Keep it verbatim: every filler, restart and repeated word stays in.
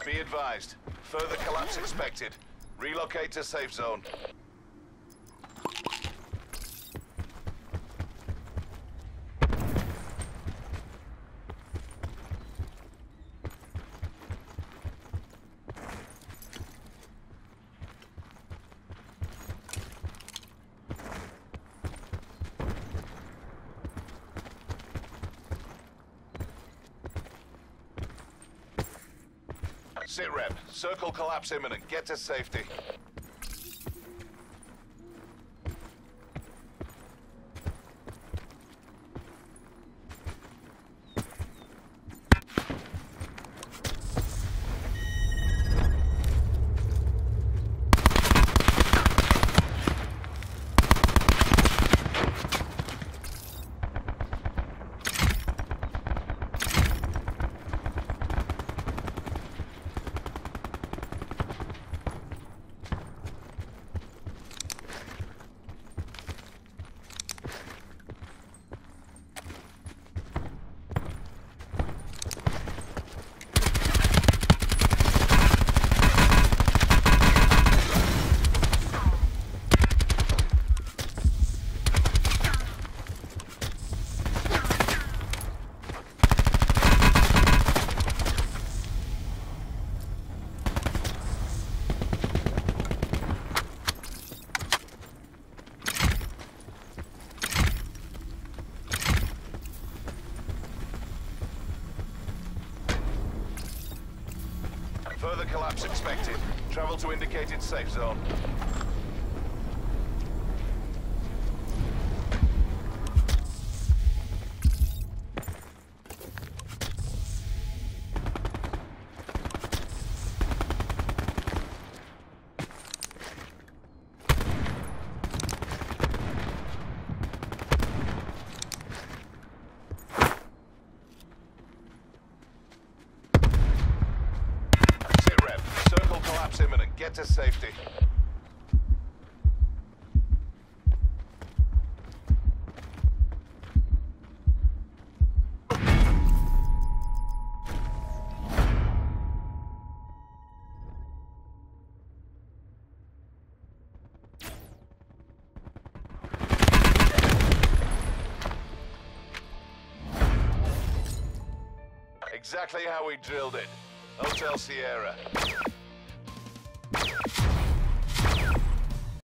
Be advised. Further collapse expected. Relocate to safe zone. Sit rep. Circle collapse imminent. Get to safety. Further collapse expected. Travel to indicated safe zone. Imminent. Get to safety. Exactly how we drilled it. Hotel Sierra.